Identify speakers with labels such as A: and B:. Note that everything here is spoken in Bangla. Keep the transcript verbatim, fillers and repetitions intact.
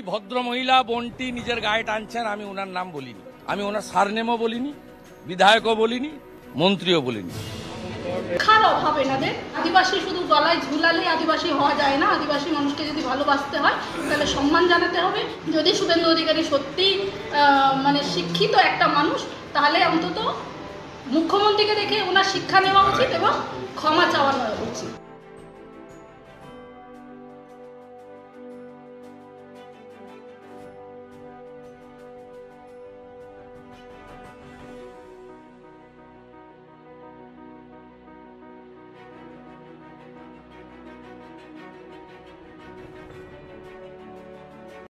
A: ভদ্র মহিলা বোনটি নিজের গায়ে টানছেন, আমি ওনার নাম বলিনি, আমি ওনার সারনেমও বলিনি, বিধায়কও বলিনি, মন্ত্রীও বলিনি।
B: শিক্ষার অভাব এনাদের। আদিবাসী শুধু গলায় ঝুলালে আদিবাসী হওয়া যায় না। আদিবাসী মানুষকে যদি ভালোবাসতে হয় তাহলে সম্মান জানাতে হবে। যদি শুভেন্দু অধিকারী সত্যি মানে শিক্ষিত একটা মানুষ, তাহলে অন্তত মুখ্যমন্ত্রীকে দেখে ওনার শিক্ষা নেওয়া উচিত এবং ক্ষমা চাওয়ানো উচিত।